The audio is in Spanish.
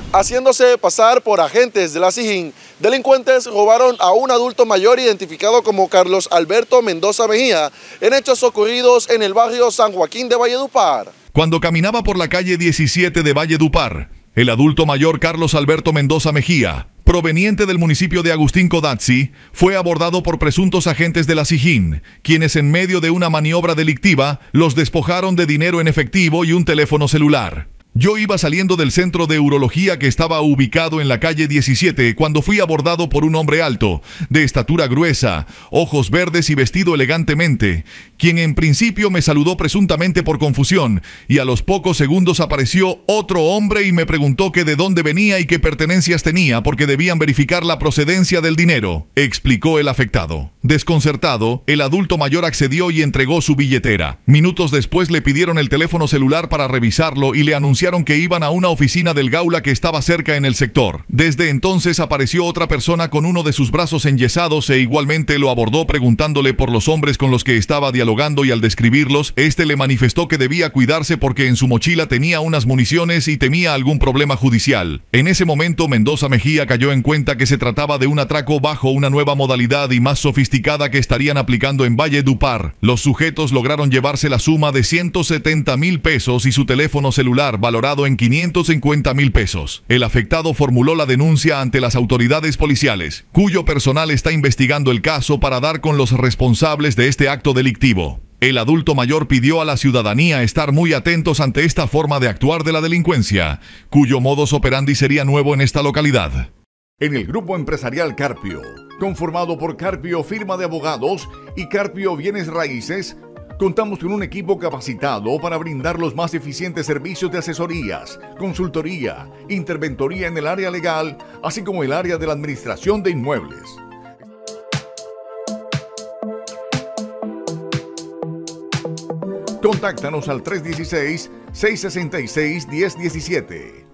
Haciéndose pasar por agentes de la SIJIN, delincuentes robaron a un adulto mayor identificado como Carlos Alberto Mendoza Mejía en hechos ocurridos en el barrio San Joaquín de Valledupar. Cuando caminaba por la calle 17 de Valledupar, el adulto mayor Carlos Alberto Mendoza Mejía, proveniente del municipio de Agustín Codazzi, fue abordado por presuntos agentes de la SIJIN, quienes en medio de una maniobra delictiva los despojaron de dinero en efectivo y un teléfono celular. Yo iba saliendo del centro de urología que estaba ubicado en la calle 17 cuando fui abordado por un hombre alto, de estatura gruesa, ojos verdes y vestido elegantemente, quien en principio me saludó presuntamente por confusión y a los pocos segundos apareció otro hombre y me preguntó que de dónde venía y qué pertenencias tenía porque debían verificar la procedencia del dinero, explicó el afectado. Desconcertado, el adulto mayor accedió y entregó su billetera. Minutos después le pidieron el teléfono celular para revisarlo y le anunciaron que iban a una oficina del Gaula que estaba cerca en el sector. Desde entonces apareció otra persona con uno de sus brazos enyesados e igualmente lo abordó preguntándole por los hombres con los que estaba dialogando y al describirlos, este le manifestó que debía cuidarse porque en su mochila tenía unas municiones y temía algún problema judicial. En ese momento Mendoza Mejía cayó en cuenta que se trataba de un atraco bajo una nueva modalidad y más sofisticada que estarían aplicando en Valledupar. Los sujetos lograron llevarse la suma de 170,000 pesos y su teléfono celular valorado en 550,000 pesos. El afectado formuló la denuncia ante las autoridades policiales, cuyo personal está investigando el caso para dar con los responsables de este acto delictivo. El adulto mayor pidió a la ciudadanía estar muy atentos ante esta forma de actuar de la delincuencia, cuyo modus operandi sería nuevo en esta localidad. En el grupo empresarial Carpio, conformado por Carpio Firma de Abogados y Carpio Bienes Raíces, contamos con un equipo capacitado para brindar los más eficientes servicios de asesorías, consultoría, interventoría en el área legal, así como el área de la administración de inmuebles. Contáctanos al 316-666-1017.